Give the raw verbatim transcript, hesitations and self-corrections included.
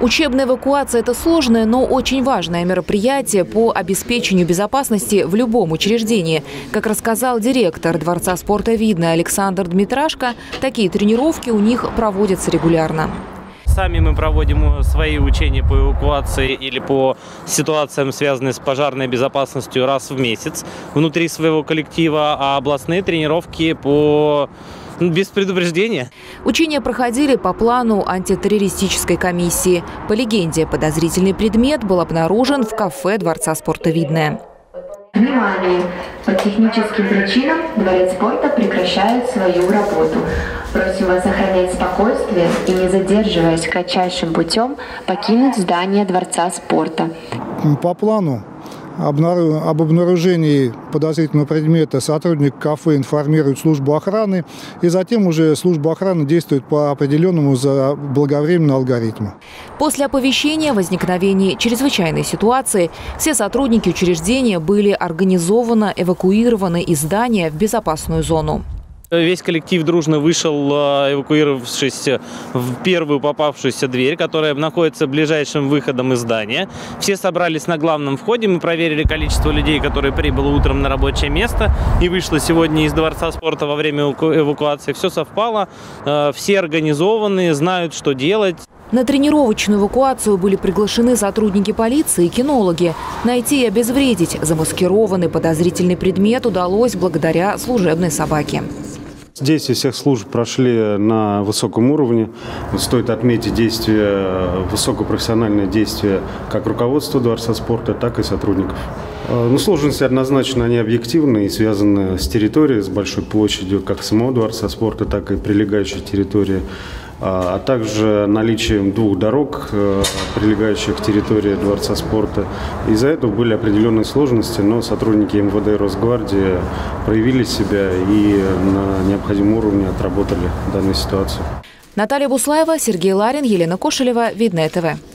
Учебная эвакуация – это сложное, но очень важное мероприятие по обеспечению безопасности в любом учреждении. Как рассказал директор Дворца спорта «Видное» Александр Дмитрашко, такие тренировки у них проводятся регулярно. Сами мы проводим свои учения по эвакуации или по ситуациям, связанным с пожарной безопасностью, раз в месяц внутри своего коллектива, а областные тренировки по... без предупреждения. Учения проходили по плану антитеррористической комиссии. По легенде, подозрительный предмет был обнаружен в кафе Дворца спорта «Видное». Внимание! По техническим причинам Дворец спорта прекращает свою работу. Просим вас сохранять спокойствие и, не задерживаясь, кратчайшим путем покинуть здание Дворца спорта. По плану об обнаружении подозрительного предмета сотрудник кафе информирует службу охраны, и затем уже служба охраны действует по определенному заблаговременному алгоритму. После оповещения о возникновении чрезвычайной ситуации все сотрудники учреждения были организованно эвакуированы из здания в безопасную зону. Весь коллектив дружно вышел, эвакуировавшись в первую попавшуюся дверь, которая находится ближайшим выходом из здания. Все собрались на главном входе. Мы проверили количество людей, которые прибыло утром на рабочее место и вышло сегодня из Дворца спорта во время эвакуации. Все совпало, все организованы, знают, что делать. На тренировочную эвакуацию были приглашены сотрудники полиции и кинологи. Найти и обезвредить замаскированный подозрительный предмет удалось благодаря служебной собаке. Действия всех служб прошли на высоком уровне. Стоит отметить действия, высокопрофессиональные действия как руководства Дворца спорта, так и сотрудников. Но сложности однозначно они объективны и связаны с территорией, с большой площадью как самого Дворца спорта, так и прилегающей территории, а также наличием двух дорог, прилегающих к территории Дворца спорта. Из-за этого были определенные сложности, но сотрудники эм вэ дэ и Росгвардии проявили себя и на необходимом уровне отработали данную ситуацию. Наталья Буслаева, Сергей Ларин, Елена Кошелева, Видное ТВ.